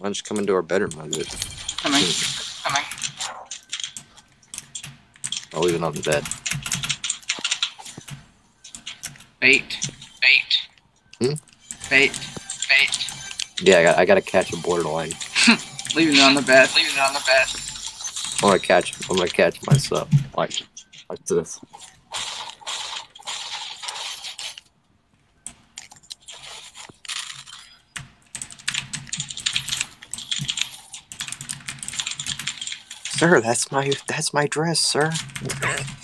Why don't you come into our bedroom? I'll do it. Coming. I'll leave it on the bed. Bait. Hmm? Bait. Yeah, I gotta catch a borderline. Leaving it on the bed. I'm gonna catch myself. Like this. Sir, that's my dress, sir.